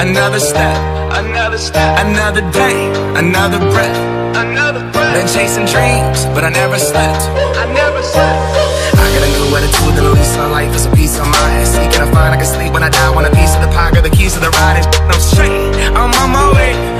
another step, another day, another breath, been chasing dreams, but I never slept. I got a new attitude and a lease on life is a piece of mind. Seeking to find I can sleep when I die. Want a piece of the pie, got the keys to the ride, and I'm straight, I'm on my way.